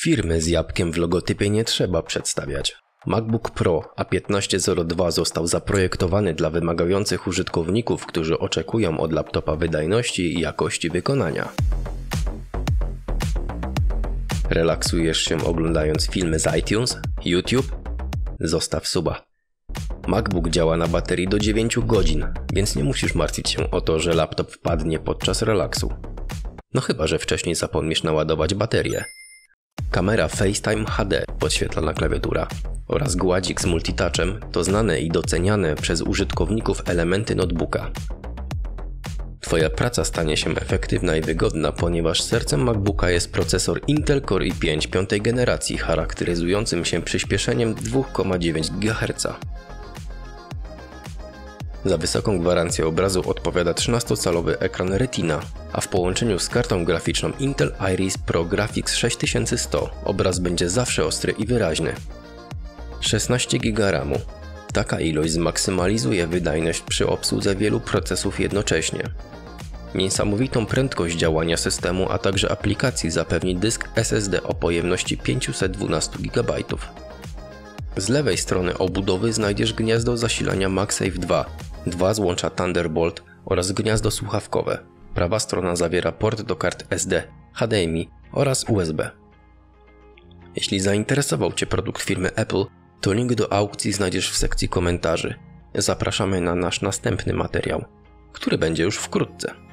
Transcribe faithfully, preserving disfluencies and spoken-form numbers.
Firmy z jabłkiem w logotypie nie trzeba przedstawiać. MacBook Pro A piętnaście zero dwa został zaprojektowany dla wymagających użytkowników, którzy oczekują od laptopa wydajności i jakości wykonania. Relaksujesz się oglądając filmy z iTunes? YouTube? Zostaw suba. MacBook działa na baterii do dziewięciu godzin, więc nie musisz martwić się o to, że laptop wpadnie podczas relaksu. No chyba, że wcześniej zapomnisz naładować baterię. Kamera FaceTime H D, podświetlana klawiatura oraz gładzik z multitouchem to znane i doceniane przez użytkowników elementy notebooka. Twoja praca stanie się efektywna i wygodna, ponieważ sercem MacBooka jest procesor Intel Core i pięć piątej generacji charakteryzującym się przyspieszeniem dwa przecinek dziewięć gigaherca. Za wysoką gwarancję obrazu odpowiada trzynastocalowy ekran Retina, a w połączeniu z kartą graficzną Intel Iris Pro Graphics sześć tysięcy sto obraz będzie zawsze ostry i wyraźny. szesnaście giga ramu. Taka ilość zmaksymalizuje wydajność przy obsłudze wielu procesów jednocześnie. Niesamowitą prędkość działania systemu, a także aplikacji zapewni dysk S S D o pojemności pięćset dwanaście gigabajtów. Z lewej strony obudowy znajdziesz gniazdo zasilania MagSafe dwa, dwa złącza Thunderbolt oraz gniazdo słuchawkowe. Prawa strona zawiera port do kart S D, H D M I oraz U S B. Jeśli zainteresował Cię produkt firmy Apple, to link do aukcji znajdziesz w sekcji komentarzy. Zapraszamy na nasz następny materiał, który będzie już wkrótce.